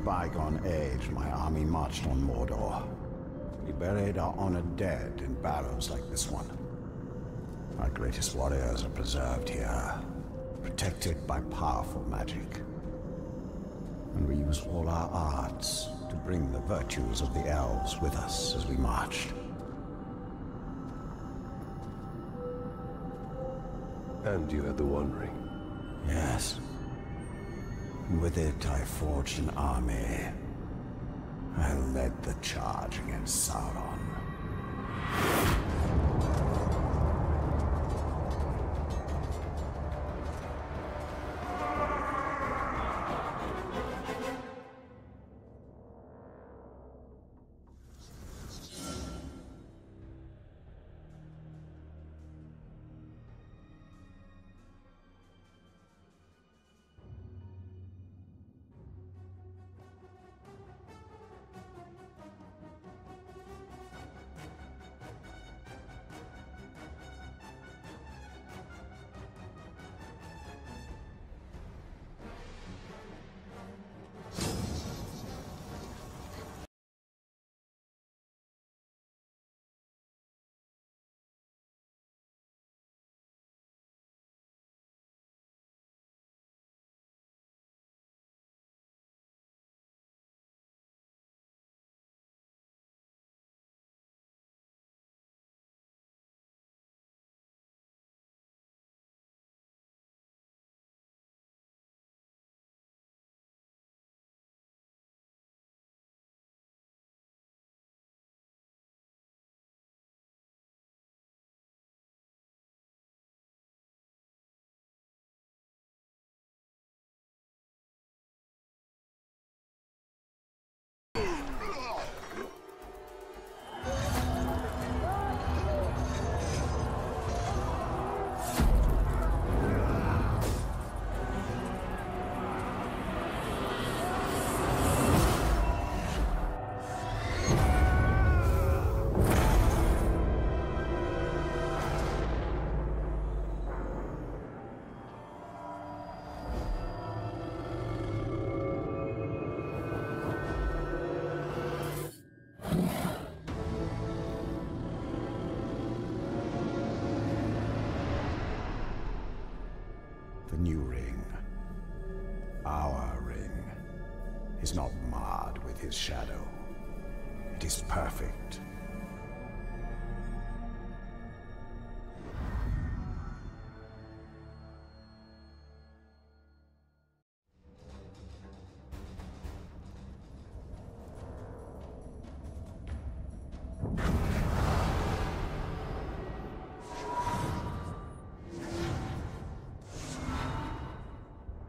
bygone age, my army marched on Mordor. We buried our honored dead in barrows like this one. Our greatest warriors are preserved here, protected by powerful magic. And we use all our arts to bring the virtues of the elves with us as we marched. And you had the One Ring? Yes. And with it I forged an army. I led the charge against Sauron. The new ring, our ring, is not marred with his shadow. It is perfect